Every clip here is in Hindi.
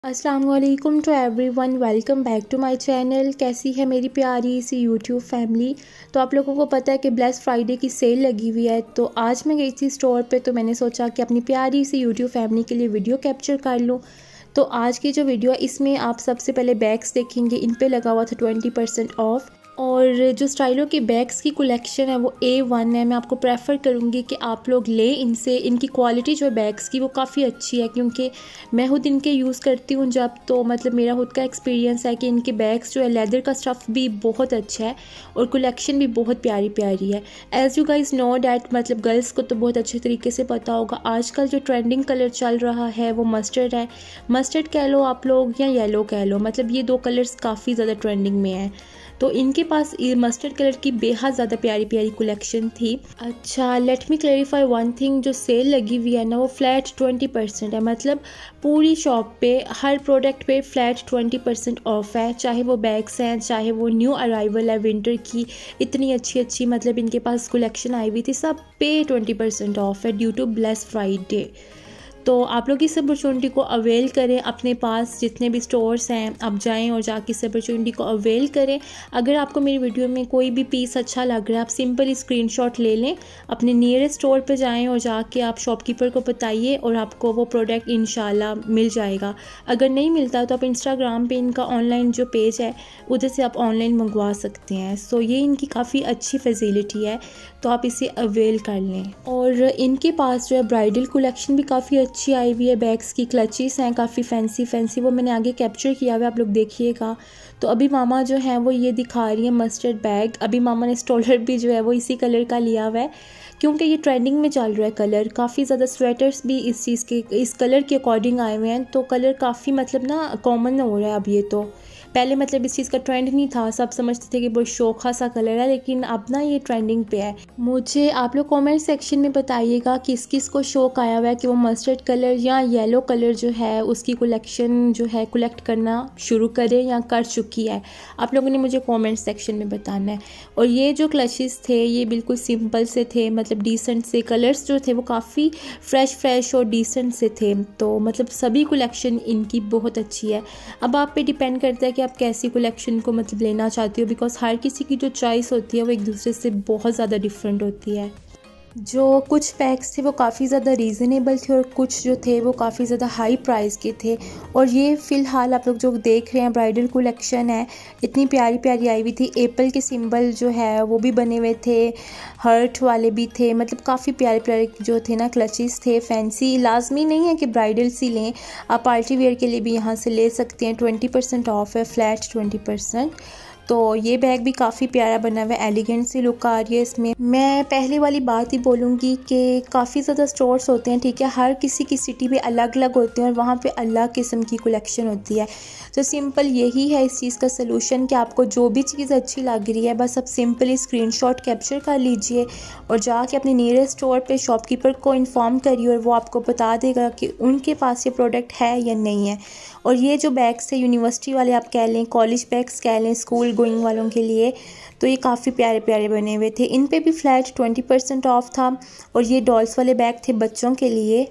अस्सलाम वालेकुम to everyone, welcome back to my channel. कैसी है मेरी प्यारी सी यूट्यूब फैमिली। तो आप लोगों को पता है कि ब्लैक फ्राइडे की सेल लगी हुई है, तो आज मैं गई थी स्टोर पे, तो मैंने सोचा कि अपनी प्यारी सी यूट्यूब फैमिली के लिए वीडियो कैप्चर कर लूँ। तो आज की जो वीडियो है इसमें आप सबसे पहले बैग्स देखेंगे, इन पे लगा हुआ था 20% ऑफ। और जो स्टाइलो की बैग्स की कलेक्शन है वो A1 है। मैं आपको प्रेफर करूँगी कि आप लोग लें इनसे। इनकी क्वालिटी जो है बैग्स की वो काफ़ी अच्छी है, क्योंकि मैं खुद इनके यूज़ करती हूँ जब, तो मतलब मेरा खुद का एक्सपीरियंस है कि इनके बैग्स जो है लेदर का स्टफ़ भी बहुत अच्छा है और कलेक्शन भी बहुत प्यारी प्यारी है। As you guys know that, मतलब गर्ल्स को तो बहुत अच्छे तरीके से पता होगा, आजकल जो ट्रेंडिंग कलर चल रहा है वो मस्टर्ड है। मस्टर्ड कह लो आप लोग या येलो कह लो, मतलब ये दो कलर्स काफ़ी ज़्यादा ट्रेंडिंग में है। तो इनके पास मस्टर्ड कलर की बेहद ज़्यादा प्यारी प्यारी कलेक्शन थी। अच्छा, let me clarify one thing, जो सेल लगी हुई है ना वो फ्लैट 20% है। मतलब पूरी शॉप पे हर प्रोडक्ट पे फ्लैट 20% ऑफ है, चाहे वो बैग्स हैं, चाहे वो न्यू अराइवल है विंटर की। इतनी अच्छी अच्छी मतलब इनके पास कलेक्शन आई हुई थी, सब पे 20% ऑफ है ड्यू टू ब्लैक फ्राइडे। तो आप लोग इस अपॉर्चुनिटी को अवेल करें। अपने पास जितने भी स्टोर्स हैं आप जाएं और जाके इस अपॉर्चुनिटी को अवेल करें। अगर आपको मेरी वीडियो में कोई भी पीस अच्छा लग रहा है, आप सिंपली स्क्रीनशॉट ले लें, अपने नियरेस्ट स्टोर पे जाएं और जाके आप शॉपकीपर को बताइए और आपको वो प्रोडक्ट इंशाल्लाह मिल जाएगा। अगर नहीं मिलता तो आप इंस्टाग्राम पे इनका ऑनलाइन जो पेज है उधर से आप ऑनलाइन मंगवा सकते हैं। सो ये इनकी काफ़ी अच्छी फैसिलिटी है, तो आप इसे अवेल कर लें। और इनके पास जो है ब्राइडल कलेक्शन भी काफ़ी अच्छी आई हुई है। बैग्स की क्लचेस हैं काफ़ी फैंसी फैंसी, वो मैंने आगे कैप्चर किया हुआ है, आप लोग देखिएगा। तो अभी मामा जो है वो ये दिखा रही है मस्टर्ड बैग। अभी मामा ने स्टोलर भी जो है वो इसी कलर का लिया हुआ है, क्योंकि ये ट्रेंडिंग में चल रहा है कलर। काफ़ी ज़्यादा स्वेटर्स भी इस चीज़ के, इस कलर के अकॉर्डिंग आए हुए हैं, तो कलर काफ़ी मतलब ना कॉमन हो रहा है अब। ये तो पहले मतलब इस चीज़ का ट्रेंड नहीं था, सब समझते थे कि बहुत शोखा सा कलर है, लेकिन अब ना ये ट्रेंडिंग पे है। मुझे आप लोग कमेंट सेक्शन में बताइएगा किस किस को शौक आया हुआ है कि वो मस्टर्ड कलर या येलो कलर जो है उसकी कलेक्शन जो है कलेक्ट करना शुरू करे या कर चुकी है। आप लोगों ने मुझे कमेंट सेक्शन में बताना है। और ये जो क्लचेस थे ये बिल्कुल सिंपल से थे, मतलब डिसेंट से। कलर्स जो थे वो काफ़ी फ्रेश और डिसेंट से थे, तो मतलब सभी कलेक्शन इनकी बहुत अच्छी है। अब आप पे डिपेंड करता है कि आप कैसी कलेक्शन को मतलब लेना चाहती हो, बिकॉज हर किसी की जो चॉइस होती है वो एक दूसरे से बहुत ज़्यादा डिफरेंट होती है। जो कुछ पैक्स थे वो काफ़ी ज़्यादा रीज़नेबल थे और कुछ जो थे वो काफ़ी ज़्यादा हाई प्राइस के थे। और ये फ़िलहाल आप लोग जो देख रहे हैं ब्राइडल कलेक्शन है, इतनी प्यारी प्यारी आई हुई थी। एप्पल के सिंबल जो है वो भी बने हुए थे, हर्ट वाले भी थे, मतलब काफ़ी प्यारे प्यारे जो थे ना क्लचेस थे फैंसी। लाजमी नहीं है कि ब्राइडल सी लें, आप पार्टी वेयर के लिए भी यहाँ से ले सकते हैं। 20% ऑफ है, फ्लैट 20%। तो ये बैग भी काफ़ी प्यारा बना हुआ है, एलिगेंट सी लुक आ रही है इसमें। मैं पहली वाली बात ही बोलूँगी कि काफ़ी ज़्यादा स्टोर्स होते हैं, ठीक है, हर किसी की सिटी में अलग अलग होते हैं और वहाँ पे अलग किस्म की कलेक्शन होती है। तो सिंपल यही है इस चीज़ का सलूशन कि आपको जो भी चीज़ अच्छी लग रही है बस आप सिंपली स्क्रीनशॉट कैप्चर कर लीजिए और जाके अपने नियरेस्ट स्टोर पे शॉपकीपर को इन्फॉर्म करिए और वो आपको बता देगा कि उनके पास ये प्रोडक्ट है या नहीं है। और ये जो बैग्स है यूनिवर्सिटी वाले आप कह लें, कॉलेज बैग्स कह लें, स्कूल गोइंग वालों के लिए, तो ये काफ़ी प्यारे प्यारे बने हुए थे। इन पे भी फ्लैट 20% ऑफ था। और ये डॉल्स वाले बैग थे बच्चों के लिए।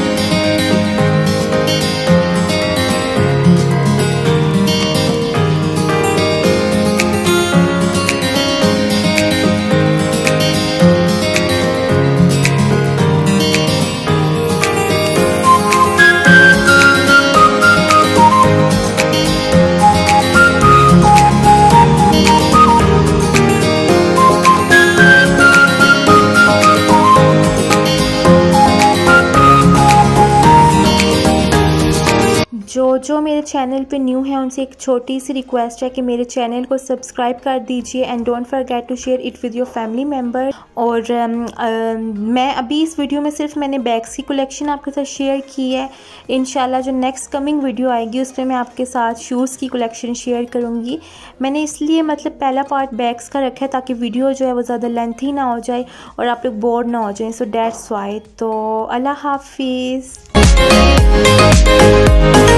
जो मेरे चैनल पे न्यू है उनसे एक छोटी सी रिक्वेस्ट है कि मेरे चैनल को सब्सक्राइब कर दीजिए and don't forget to share it with your family member. और मैं अभी इस वीडियो में सिर्फ मैंने बैग्स की कलेक्शन आपके साथ शेयर की है। इंशाल्लाह जो नेक्स्ट कमिंग वीडियो आएगी उस पर मैं आपके साथ शूज़ की कलेक्शन शेयर करूँगी। मैंने इसलिए मतलब पहला पार्ट बैग्स का रखा है ताकि वीडियो जो है वो ज़्यादा लेंथी ना हो जाए और आप लोग बोर ना हो जाएँ। So that's why. तो अल्लाह हाफिज़।